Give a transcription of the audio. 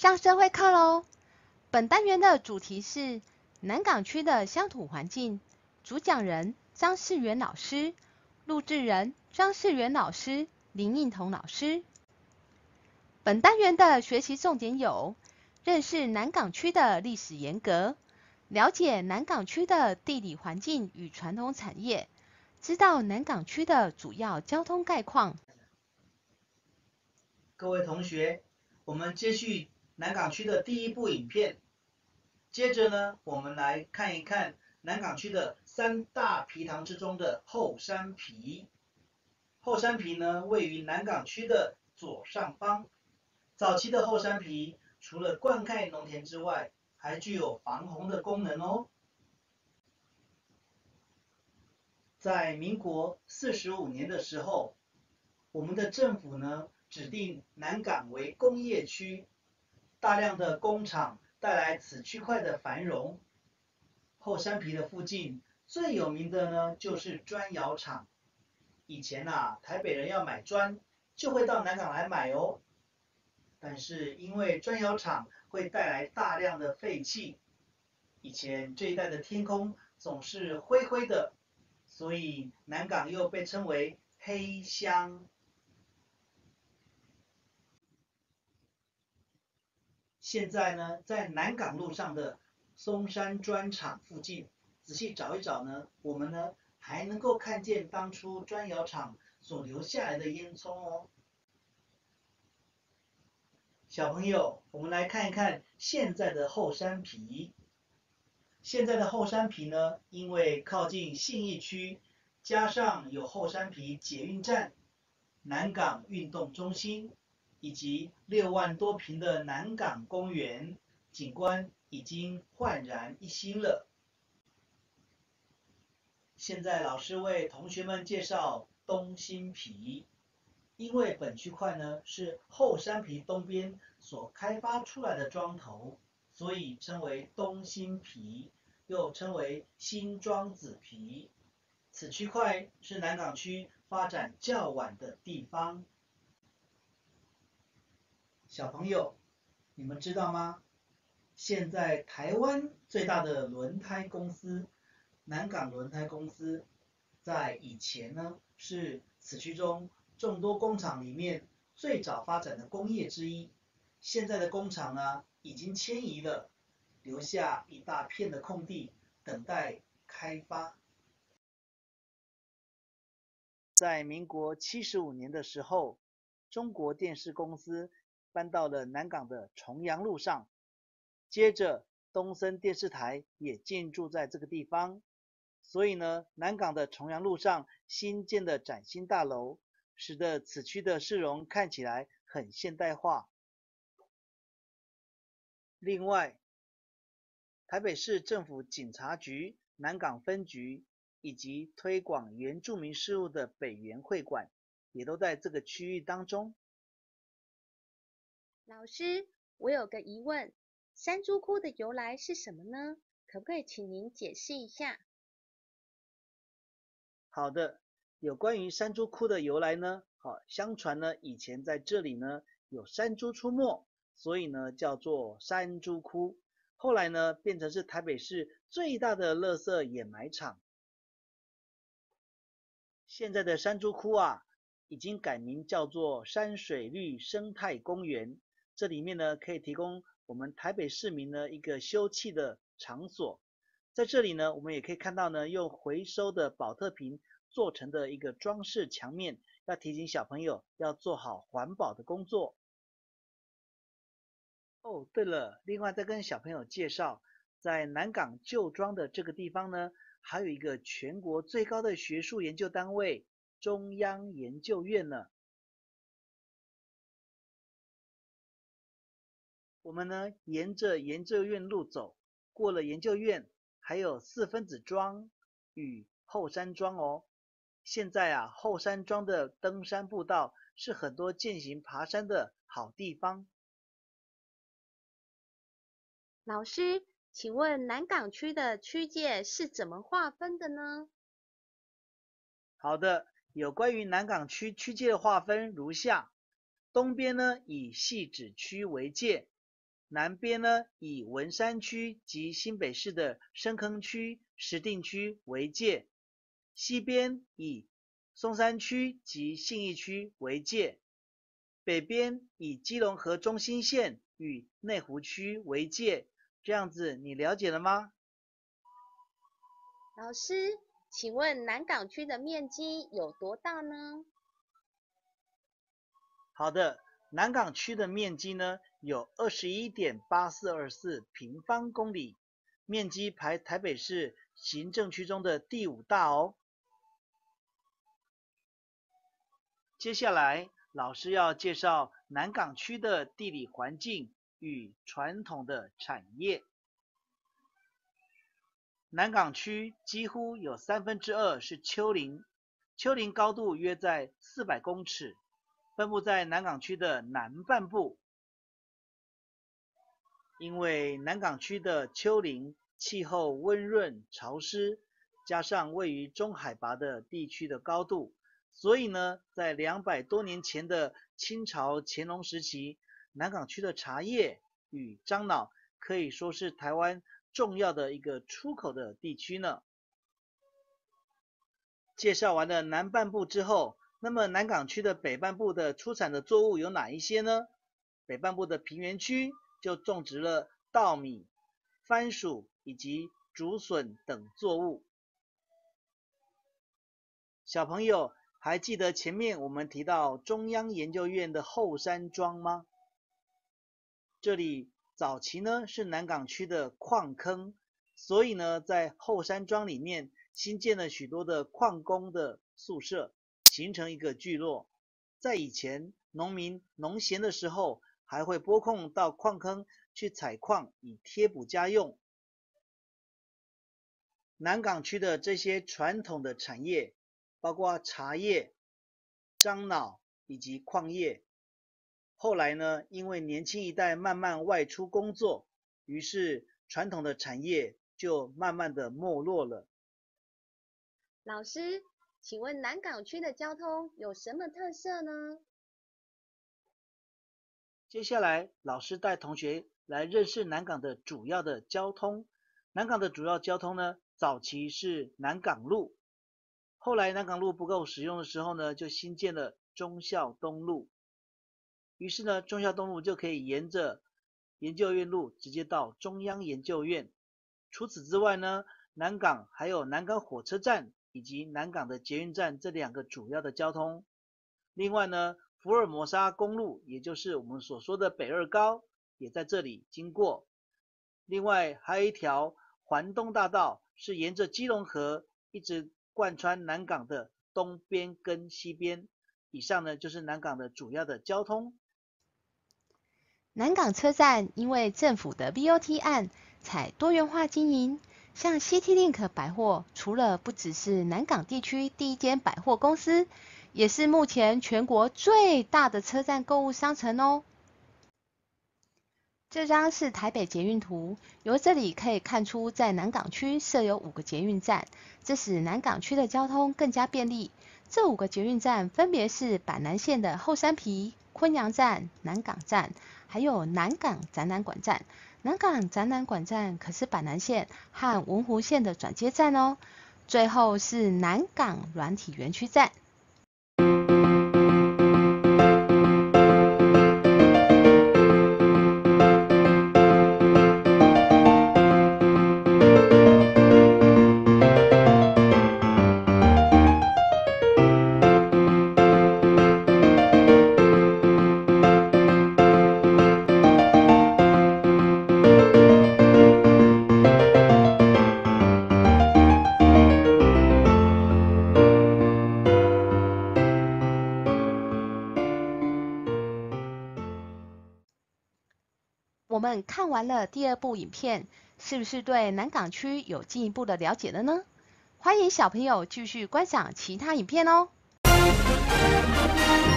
上社会课喽！本单元的主题是南港区的乡土环境，主讲人张世元老师，录制人张世元老师、林应彤老师。本单元的学习重点有：认识南港区的历史沿革，了解南港区的地理环境与传统产业，知道南港区的主要交通概况。 各位同学，我们接续南港区的第一部影片。接着呢，我们来看一看南港区的三大皮塘之中的后山皮。后山皮呢，位于南港区的左上方。早期的后山皮除了灌溉农田之外，还具有防洪的功能哦。在民国45年的时候，我们的政府呢指定南港为工业区，大量的工厂带来此区块的繁荣。后山皮的附近最有名的呢就是砖窑厂。以前啊，台北人要买砖就会到南港来买哦。但是因为砖窑厂会带来大量的废气，以前这一带的天空总是灰灰的，所以南港又被称为黑乡。现在呢，在南港路上的松山砖厂附近，仔细找一找呢，我们呢还能够看见当初砖窑厂所留下来的烟囱哦。小朋友，我们来看一看现在的后山皮。现在的后山皮呢，因为靠近信义区，加上有后山皮捷运站、南港运动中心，以及6万多坪的南港公园，景观已经焕然一新了。现在老师为同学们介绍东兴皮。因为本区块呢是后山皮东边所开发出来的庄头，所以称为东兴皮，又称为新庄子皮。此区块是南港区发展较晚的地方。小朋友，你们知道吗？现在台湾最大的轮胎公司南港轮胎公司，在以前呢是此区中众多工厂里面最早发展的工业之一。现在的工厂呢已经迁移了，留下一大片的空地等待开发。在民国75年的时候，中国电视公司搬到了南港的重阳路上，接着东森电视台也进驻在这个地方。所以呢，南港的重阳路上新建的崭新大楼，使得此区的市容看起来很现代化。另外，台北市政府警察局南港分局以及推广原住民事务的北园会馆，也都在这个区域当中。 老师，我有个疑问，山猪窟的由来是什么呢？可不可以请您解释一下？ 好的，有关于山猪窟的由来呢，相传呢以前在这里呢有山猪出没，所以呢叫做山猪窟。后来呢变成是台北市最大的垃圾掩埋场。现在的山猪窟啊，已经改名叫做山水绿生态公园。这里面呢，可以提供我们台北市民呢一个休憩的场所。在这里呢，我们也可以看到呢，用回收的保特瓶做成的一个装饰墙面，要提醒小朋友要做好环保的工作。哦，对了，另外再跟小朋友介绍，在南港旧庄的这个地方呢，还有一个全国最高的学术研究单位——中央研究院呢。我们呢，沿着研究院路走，过了研究院，还有4分子庄与后山庄哦。现在啊，后山庄的登山步道是很多健行爬山的好地方。 老师，请问南港区的区界是怎么划分的呢？ 好的，有关于南港区区界的划分如下：东边呢以汐止区为界， 南边呢以文山区及新北市的深坑区、石碇区为界，西边以松山区及信义区为界，北边以基隆河中心线与内湖区为界。这样子你了解了吗？ 老师，请问南港区的面积有多大呢？ 好的，南港区的面积呢有21.8424平方公里，面积排台北市行政区中的第5大哦。接下来，老师要介绍南港区的地理环境与传统的产业。南港区几乎有2/3是丘陵，丘陵高度约在400公尺，分布在南港区的南半部。因为南港区的丘陵气候温润潮湿，加上位于中海拔的地区的高度，所以呢，在200多年前的清朝乾隆时期，南港区的茶叶与樟脑可以说是台湾重要的一个出口的地区呢。介绍完了南半部之后，那么南港区的北半部的出产的作物有哪一些呢？北半部的平原区就种植了稻米、番薯以及竹笋等作物。小朋友还记得前面我们提到中央研究院的后山庄吗？这里早期呢是南港区的矿坑，所以呢在后山庄里面新建了许多的矿工的宿舍，形成一个聚落。在以前农民农闲的时候，还会拨空到矿坑去采矿以贴补家用。南港区的这些传统的产业，包括茶叶、樟脑以及矿业，后来呢，因为年轻一代慢慢外出工作，于是传统的产业就慢慢的没落了。 老师，请问南港区的交通有什么特色呢？ 接下来，老师带同学来认识南港的主要的交通。南港的主要交通呢，早期是南港路，后来南港路不够使用的时候呢，就新建了忠孝东路。于是呢，忠孝东路就可以沿着研究院路直接到中央研究院。除此之外呢，南港还有南港火车站以及南港的捷运站这2个主要的交通。另外呢，福尔摩沙公路，也就是我们所说的北二高，也在这里经过。另外还有一条环东大道，是沿着基隆河一直贯穿南港的东边跟西边。以上呢就是南港的主要的交通。 南港车站因为政府的 BOT 案采多元化经营，像 CityLink 百货，除了不只是南港地区第一间百货公司，也是目前全国最大的车站购物商城哦。这张是台北捷运图，由这里可以看出，在南港区设有5个捷运站，这使南港区的交通更加便利。这5个捷运站分别是板南线的后山埤、昆阳站、南港站，还有南港展览馆站。南港展览馆站可是板南线和文湖线的转接站哦。最后是南港软体园区站。我们看完了第2部影片，是不是对南港区有进一步的了解了呢？欢迎小朋友继续观赏其他影片哦。